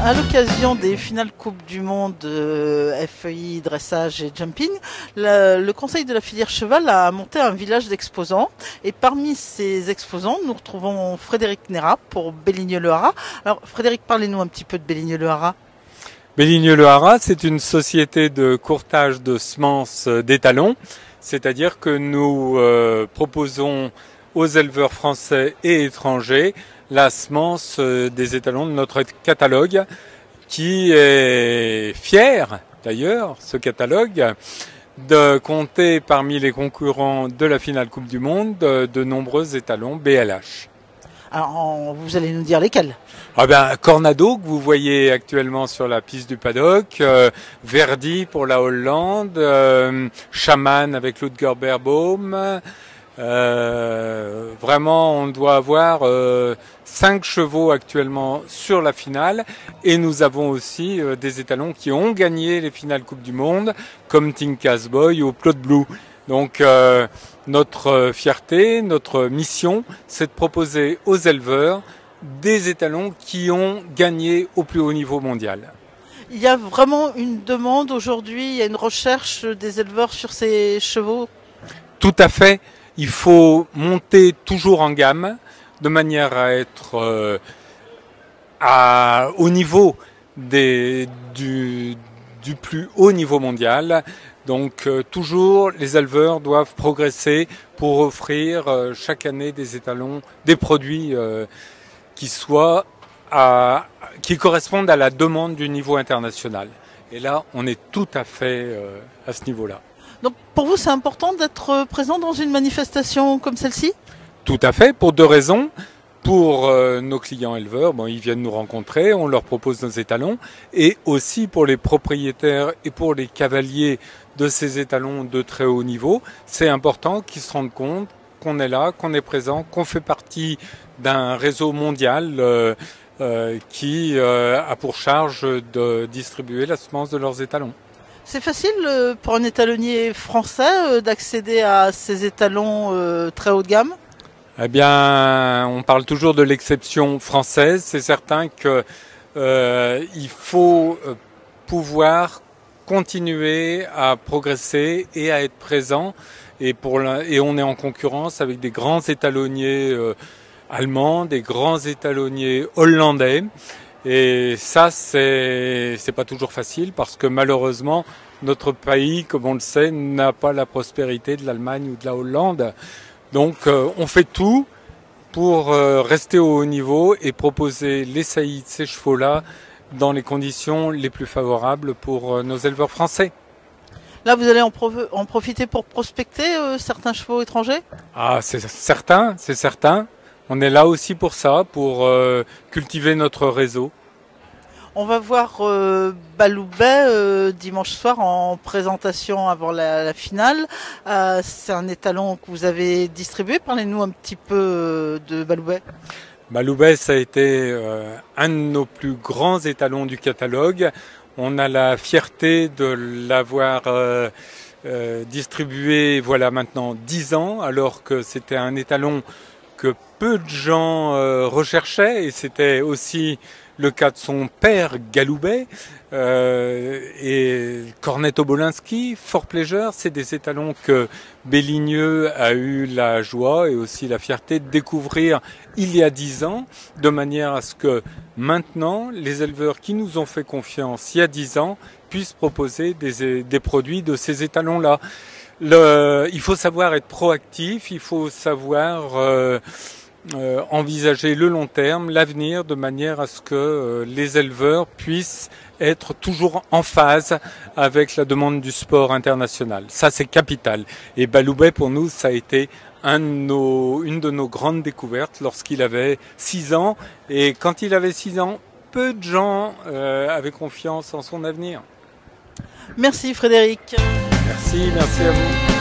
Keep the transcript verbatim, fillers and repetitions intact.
À l'occasion des finales Coupe du Monde euh, F E I, dressage et jumping, le, le conseil de la filière cheval a monté un village d'exposants. Et parmi ces exposants, nous retrouvons Frédéric Nérat pour Belligneux-le-Haras. Alors Frédéric, parlez-nous un petit peu de Belligneux-le-Haras. Belligneux-le-Haras, c'est une société de courtage de semences d'étalons, c'est-à-dire que nous euh, proposons aux éleveurs français et étrangers la semence des étalons de notre catalogue, qui est fier d'ailleurs, ce catalogue, de compter parmi les concurrents de la finale Coupe du Monde de, de nombreux étalons B L H. Alors, vous allez nous dire lesquels? Ah ben, Cornado, que vous voyez actuellement sur la piste du paddock, euh, Verdi pour la Hollande, euh, Shaman avec Ludger Beerbaum. Euh, vraiment, on doit avoir euh, cinq chevaux actuellement sur la finale, et nous avons aussi euh, des étalons qui ont gagné les finales Coupe du Monde, comme Tinkas Boy ou Plot Blue. Donc euh, notre fierté, notre mission, c'est de proposer aux éleveurs des étalons qui ont gagné au plus haut niveau mondial. Il y a vraiment une demande aujourd'hui, il y a une recherche des éleveurs sur ces chevaux? Tout à fait. Il faut monter toujours en gamme de manière à être euh, à, au niveau des, du, du plus haut niveau mondial. Donc euh, toujours les éleveurs doivent progresser pour offrir euh, chaque année des étalons, des produits euh, qui soient à, qui correspondent à la demande du niveau international. Et là, on est tout à fait euh, à ce niveau-là. Donc pour vous, c'est important d'être présent dans une manifestation comme celle-ci? Tout à fait, pour deux raisons. Pour euh, nos clients éleveurs, bon, ils viennent nous rencontrer, on leur propose nos étalons, et aussi pour les propriétaires et pour les cavaliers de ces étalons de très haut niveau, c'est important qu'ils se rendent compte qu'on est là, qu'on est présent, qu'on fait partie d'un réseau mondial euh, euh, qui euh, a pour charge de distribuer la semence de leurs étalons. C'est facile pour un étalonnier français d'accéder à ces étalons très haut de gamme? Eh bien, on parle toujours de l'exception française. C'est certain que euh, il faut pouvoir continuer à progresser et à être présent. Et, pour la, et on est en concurrence avec des grands étalonniers euh, allemands, des grands étalonniers hollandais. Et ça, c'est c'est pas toujours facile parce que malheureusement, notre pays, comme on le sait, n'a pas la prospérité de l'Allemagne ou de la Hollande. Donc, euh, on fait tout pour euh, rester au haut niveau et proposer les saillies de ces chevaux-là dans les conditions les plus favorables pour euh, nos éleveurs français. Là, vous allez en, pro en profiter pour prospecter euh, certains chevaux étrangers? Ah, c'est certain, c'est certain. On est là aussi pour ça, pour euh, cultiver notre réseau. On va voir euh, Baloubaix euh, dimanche soir en présentation avant la, la finale. Euh, c'est un étalon que vous avez distribué. Parlez-nous un petit peu euh, de Baloubaix. Baloubaix, ça a été euh, un de nos plus grands étalons du catalogue. On a la fierté de l'avoir euh, euh, distribué voilà maintenant dix ans, alors que c'était un étalon que peu de gens euh, recherchaient, et c'était aussi le cas de son père Galoubet euh, et Cornetto Bolinski, Fort Pleasure, c'est des étalons que Belligneux a eu la joie et aussi la fierté de découvrir il y a dix ans, de manière à ce que maintenant les éleveurs qui nous ont fait confiance il y a dix ans puissent proposer des, des produits de ces étalons-là. Le, il faut savoir être proactif, il faut savoir euh, euh, envisager le long terme, l'avenir, de manière à ce que euh, les éleveurs puissent être toujours en phase avec la demande du sport international. Ça, c'est capital. Et Baloubaix, pour nous, ça a été un de nos, une de nos grandes découvertes lorsqu'il avait six ans. Et quand il avait six ans, peu de gens euh, avaient confiance en son avenir. Merci Frédéric. Merci, merci à vous.